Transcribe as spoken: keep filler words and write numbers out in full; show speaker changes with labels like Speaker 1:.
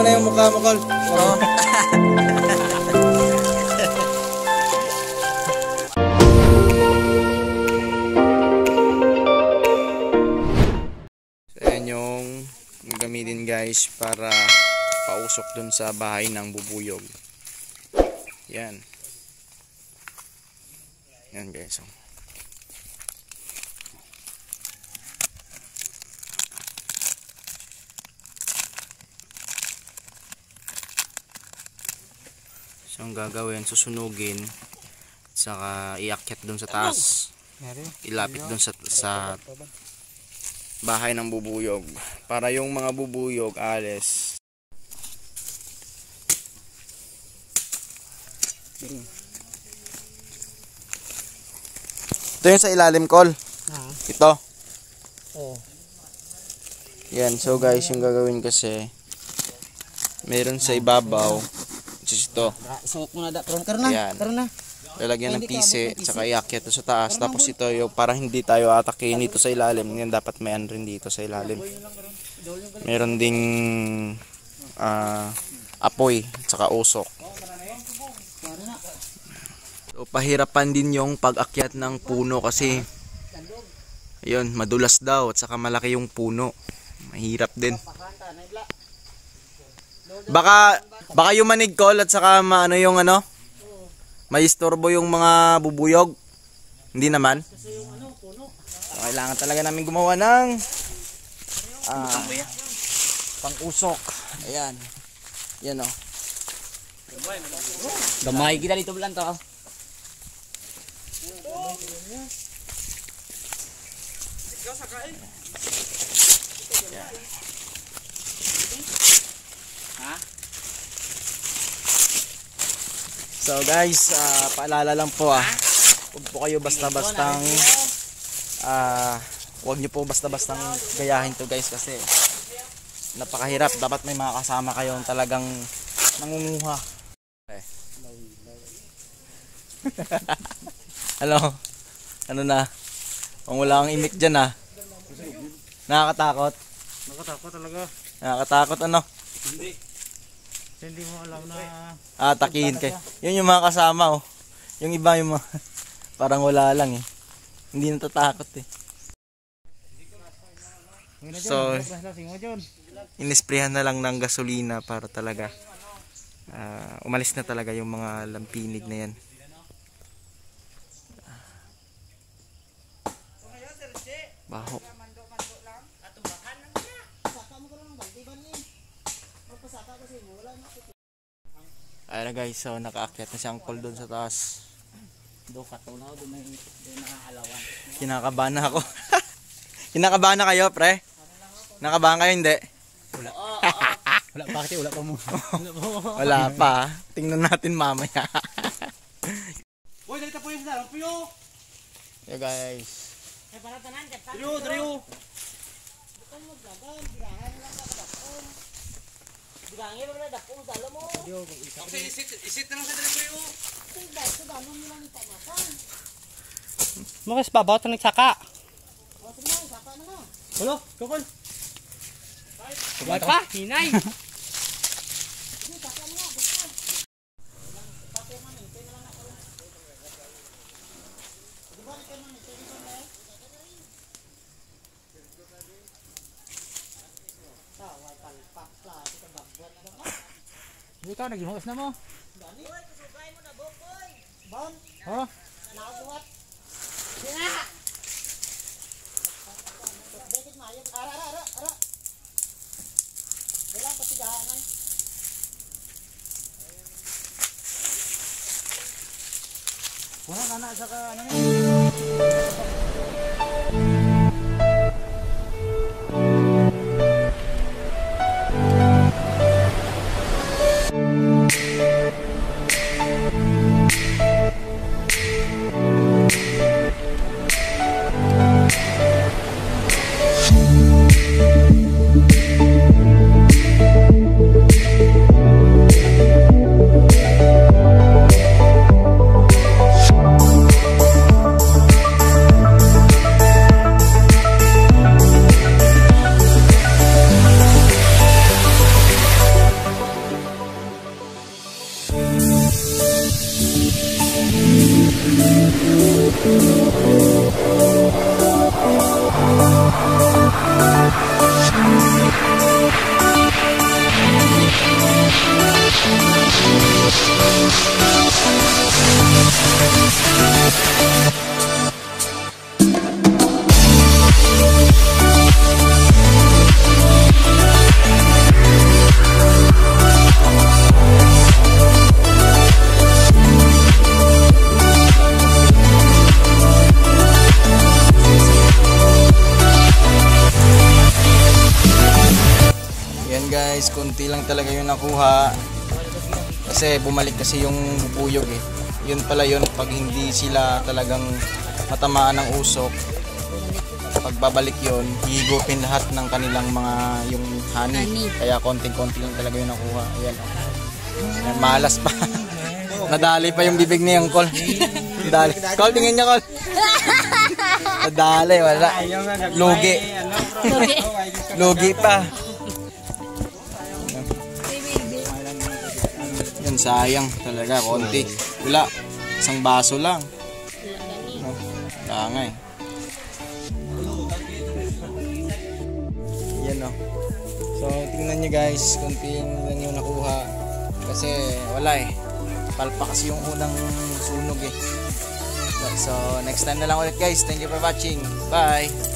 Speaker 1: na yung mukha mo, Col. Oo. So, ayan yung gamitin guys para pausok dun sa bahay ng bubuyog. Yan. Yan guys. Oh. So ang gagawin, susunugin at saka iakyat dun sa taas, ilapit dun sa, sa bahay ng bubuyog para yung mga bubuyog alis. Ito yung sa ilalim, Col. Ito. Yan, so guys, yung gagawin kasi meron sa ibabaw. Ito.
Speaker 2: Isok mo na da. Karon na.
Speaker 1: Yan.
Speaker 2: Karon na.
Speaker 1: Lalagyan ng pisi, saka iakyat sa taas. Tapos ito yung para hindi tayo atakin dito sa ilalim. Yan dapat may ano rin dito sa ilalim. Meron ding uh, apoy, saka usok. So pahirapan din yung pag-akyat ng puno kasi yun, madulas daw at saka malaki yung puno. Mahirap din. Baka baka yung manig, Col, at saka maano yung ano? May istorbo yung mga bubuyog. Hindi naman. So, kailangan talaga namin gumawa ng uh, pang-usok. Ayan. Yan o.
Speaker 2: Gamay kita dito lang to.
Speaker 1: So guys, uh, paalala lang po ah. Huwag po kayo basta-bastang uh, huwag nyo po basta-bastang gayahin to guys kasi napakahirap. Dapat may mga kasama kayong talagang nangunguha. Okay. Ano? Ano na? Kung wala kang imik dyan ah. Nakakatakot?
Speaker 2: Nakakatakot talaga.
Speaker 1: Nakakatakot ano?
Speaker 2: Hindi. Hindi mo alam na
Speaker 1: atakihin kay. Yun yung mga kasama oh. Yung iba yung mga parang wala lang eh. Hindi natatakot eh. So, inisprehan na lang ng gasolina para talaga uh, umalis na talaga yung mga lampinig na yan. Baho. Ayan guys, so nakaakyat na si Uncle doon sa taas.
Speaker 2: Do katunaw do may nakakalawan.
Speaker 1: Kinakabahan na ako. Kinakabahan na kayo, pre? Nakabahan kayo hindi?
Speaker 2: Wala. Wala pa kasi wala pa mo.
Speaker 1: Wala pa. Tingnan natin mamaya.
Speaker 2: Boy, dali ta po yung sarap po yo.
Speaker 1: Yeah guys.
Speaker 2: Eh para tanan, Drio, Drio. Bilangin mo na dapong dalo mo. Okay, isit, isit na lang sa dali ko yun. Makas babaw ito nagsaka. Ulo, kukul. Huwag pa, hinay. Ikaw, naghimukas na mo. Boy, kusugay mo na, boy. Bon? Oo. Nakabuhat. Sina! Bekit mayo. Ara, ara, ara, ara. Wala pa sigahan ay. Wala ka na sa ka, ano
Speaker 1: Guys, konti lang talaga yung nakuha kasi bumalik kasi yung bubuyog eh. Yun pala yun, pag hindi sila talagang matamaan ng usok, pagbabalik yun, higupin lahat ng kanilang mga yung honey.
Speaker 3: Honey.
Speaker 1: Kaya konting-konti lang talaga yung nakuha. Ayan, oh. Ayan, malas pa. Nadali pa yung bibig ni Uncle. Nadali. Col, tingin niya, Col. Nadali, wala. Lugi.
Speaker 3: Lugi.
Speaker 1: Lugi pa. Yan, sayang talaga, konti. Wala, isang baso lang. No, wala nga eh. Yan, no. So, tingnan nyo guys, konti lang yung nakuha. Kasi wala eh. Palpa kasi yung unang sunog eh. So, next time na lang ulit guys. Thank you for watching. Bye!